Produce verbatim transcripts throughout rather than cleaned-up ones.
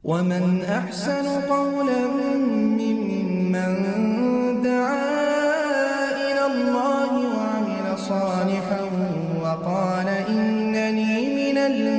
ومن أحسن قولا ممن دعا إلى الله وعمل صالحا وقال إنني من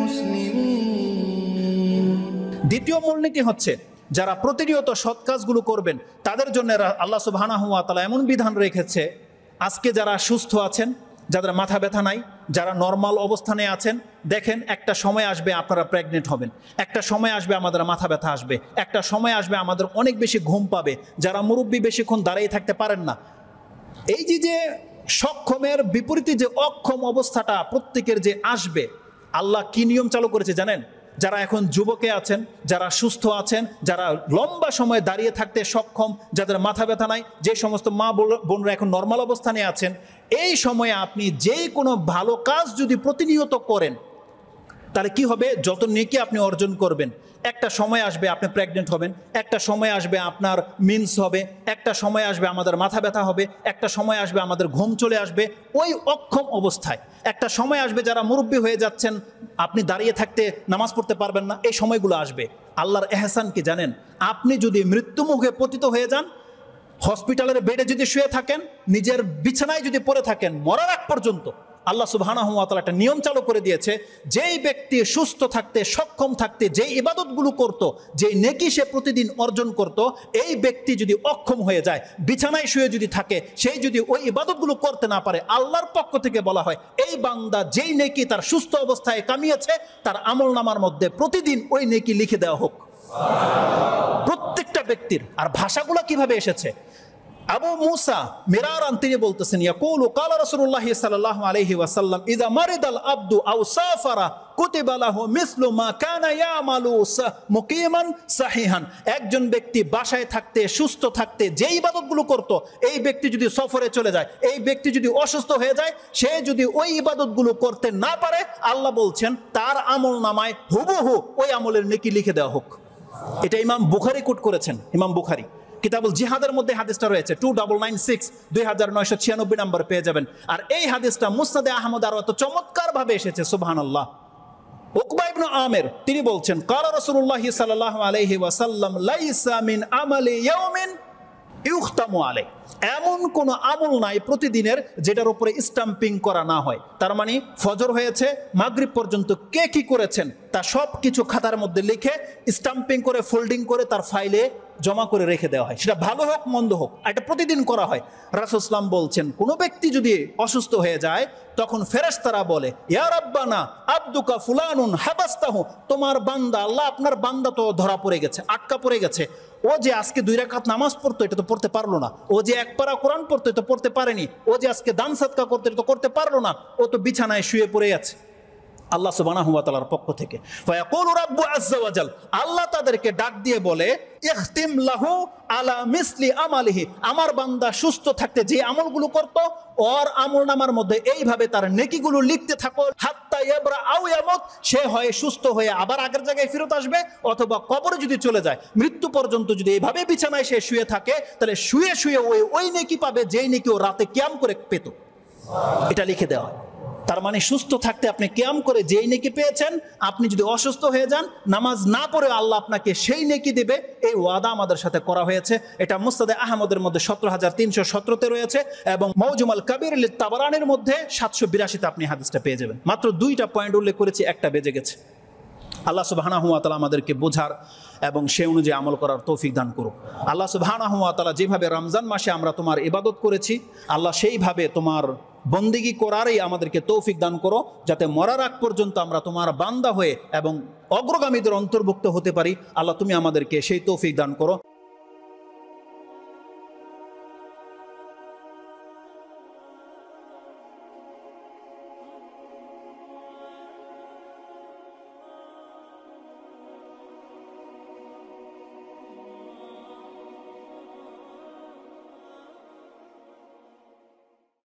المسلمين। দ্বিতীয় মূলনীতি হচ্ছে যারা প্রতিনিয়ত সৎ কাজগুলো করবেন তাদের জন্য আল্লাহ সুবহানাহু ওয়া তাআলা এমন বিধান রেখেছে, আজকে যারা সুস্থ আছেন, যাদের মাথা ব্যথা নাই, যারা নর্মাল অবস্থানে আছেন, দেখেন একটা সময় আসবে আপনারা প্রেগনেন্ট হবেন, একটা সময় আসবে আমাদের মাথা ব্যথা আসবে, একটা সময় আসবে আমাদের অনেক বেশি ঘুম পাবে, যারা মুরব্বী বেশিক্ষণ দাঁড়িয়ে থাকতে পারেন না। এই যে যে সক্ষমের বিপরীতে যে অক্ষম অবস্থাটা প্রত্যেকের যে আসবে, আল্লাহ কি নিয়ম চালু করেছে জানেন? যারা এখন যুবকে আছেন, যারা সুস্থ আছেন, যারা লম্বা সময় দাঁড়িয়ে থাকতে সক্ষম, যাদের মাথা ব্যথা নাই, যে সমস্ত মা বোনরা এখন নর্মাল অবস্থানে আছেন, এই সময়ে আপনি যে কোনো ভালো কাজ যদি প্রতিনিয়ত করেন তাহলে কি হবে? যত নেকি আপনি অর্জন করবেন, একটা সময় আসবে আপনি প্রেগনেন্ট হবেন, একটা সময় আসবে আপনার মিন্স হবে, একটা সময় আসবে আমাদের মাথা ব্যথা হবে, একটা সময় আসবে আমাদের ঘুম চলে আসবে ওই অক্ষম অবস্থায়, একটা সময় আসবে যারা মুরব্বী হয়ে যাচ্ছেন, আপনি দাঁড়িয়ে থাকতে নামাজ পড়তে পারবেন না, এই সময়গুলো আসবে। আল্লাহর এহসান কি জানেন? আপনি যদি মৃত্যুমুখে পতিত হয়ে যান, হসপিটালের বেডে যদি শুয়ে থাকেন, নিজের বিছানায় যদি পড়ে থাকেন, মরার আগ পর্যন্ত আল্লাহ সুবহানাহু ওয়া তাআলা একটা নিয়ম চালু করে দিয়েছে, যেই ব্যক্তি সুস্থ থাকতে সক্ষম থাকতে যেই ইবাদতগুলো করত, যেই নেকি সে প্রতিদিন অর্জন করত, এই ব্যক্তি যদি অক্ষম হয়ে যায়, বিছানায় শুয়ে যদি থাকে, সেই যদি ওই ইবাদতগুলো করতে না পারে, আল্লাহর পক্ষ থেকে বলা হয় এই বান্দা যেই নেকি তার সুস্থ অবস্থায় কামিয়েছে তার আমলনামার মধ্যে প্রতিদিন ওই নেকি লিখে দেওয়া হোক, প্রত্যেকটা ব্যক্তির। আর ভাষাগুলো কিভাবে এসেছে? আবু মুসা মিরারান তিনি বলতেছেন, ইয়াকুলু ক্বালা রাসূলুল্লাহ সাল্লাল্লাহু আলাইহি ওয়াসাল্লাম ইযা মারিদাল আবদু আও সাফারা কুতিবা লাহু মিসলু মা কানা ইয়ামালু মুকিমান সাহিহান। একজন ব্যক্তি বাসায় থাকতে সুস্থ থাকতে যে ইবাদতগুলো করত, এই ব্যক্তি যদি সফরে চলে যায়, এই ব্যক্তি যদি অসুস্থ হয়ে যায়, সে যদি ওই ইবাদতগুলো করতে না পারে, আল্লাহ বলছেন তার আমলনামায় হুবহু ওই আমলের নেকি লিখে দেওয়া হোক। এটা ইমাম বুখারী কোট করেছেন, ইমাম বুখারী কিতাবুল জিহাদের মধ্যে হাদিসটা রয়েছে, টু ডাবল নাইন সিক্স দুই হাজার নয়শো ছিয়ানব্বই নম্বর পেয়ে যাবেন। আর এই হাদিসটা মুসনাদে আহমদ আরো এত চমৎকার ভাবে এসেছে, সুবহানাল্লাহ। উকবা ইবনে আমির তিনি বলছেন, ক্বালা রাসূলুল্লাহ সাল্লাল্লাহু আলাইহি ওয়াসাল্লাম লাইসা মিন আমালি ইয়াউমিন ইউখতামু আলাইহি। এমন কোন আমল নাই প্রতিদিনের যেটার উপরে স্টাম্পিং করা না হয়। তার মানে ফজর হয়েছে, মাগরিব পর্যন্ত কে কি করেছেন তা সব কিছু খাতার মধ্যে লিখে স্টাম্পিং করে ফোল্ডিং করে তার ফাইলে জমা করে রেখে দেওয়া হয়, সেটা ভালো হোক মন্দ হোক, এটা প্রতিদিন করা হয়। রাসূল সাল্লাল্লাহু আলাইহি ওয়াসাল্লাম বলছেন, কোনো ব্যক্তি যদি অসুস্থ হয়ে যায় তখন ফেরেশতারা বলে, ইয়া রাব্বানা আবদুকা ফুলানুন হাবাস্তাহু, তোমার বান্দা, আল্লাহ আপনার বান্দা তো ধরা পড়ে গেছে, আটকা পড়ে গেছে, ও যে আজকে দুই রাকাত নামাজ পড়তো এটা তো পড়তে পারলো না, ও যে এক পারা কোরআন পড়তো এটা পড়তে পারেনি, ও যে আজকে দান সাদকা করতো এটা তো করতে পারলো না, ও তো বিছানায় শুয়ে পড়ে আছে। আল্লাহ সুবহানাহু ওয়া তাআলার পক্ষ থেকে ফায়াকুলু রাব্বু আযজা ওয়া জাল, আল্লাহ তাদেরকে ডাক দিয়ে বলে, ইখতিম লাহু আলা মিসলি আমালিহি, আমার বান্দা সুস্থ থাকতে যে আমলগুলো করত ওর আমলনামার মধ্যে এইভাবে তার নেকিগুলো লিখতে থাকো, হাত্তা ইয়াবরা আও ইয়ামুত, সে হয় সুস্থ হয়ে আবার আগের জায়গায় ফেরত আসবে, অথবা কবরে যদি চলে যায়, মৃত্যু পর্যন্ত যদি এইভাবে বিছানায় সে শুয়ে থাকে, তাহলে শুয়ে শুয়ে ওই ওই নেকি পাবে যেই নেকি ও রাতে কিয়াম করে পেত। এটা লিখে দেওয়া হয়। তার মানে সুস্থ থাকতে আপনি কিয়াম করে যেই নেকি পেয়েছেন, আপনি যদি অসুস্থ হয়ে যান, নামাজ না পড়ে আল্লাহ আপনাকে সেই নেকি দেবে, এই ওয়াদা আমাদের সাথে করা হয়েছে। এটা মুসনাদে আহমদের মধ্যে সতেরো হাজার তিনশো সতেরোতে রয়েছে এবং মওজুমাল কাবির লিত তাবারানির মধ্যে সাতশো বিরাশিতে আপনি হাদিসটা পেয়ে যাবেন। মাত্র দুইটা পয়েন্ট উল্লেখ করেছি, একটা বেজে গেছে। আল্লাহ সুবহানাহু ওয়া তাআলা আমাদেরকে বোঝার এবং সে অনুযায়ী আমল করার তৌফিক দান করুক। আল্লাহ সুবহানাহু ওয়া তাআলা যেভাবে রমজান মাসে আমরা তোমার ইবাদত করেছি, আল্লাহ সেইভাবে তোমার বন্দিগি করারই আমাদেরকে তৌফিক দান করো, যাতে মরার আগ পর্যন্ত আমরা তোমার বান্দা হয়ে এবং অগ্রগামীদের অন্তর্ভুক্ত হতে পারি। আল্লাহ তুমি আমাদেরকে সেই তৌফিক দান করো।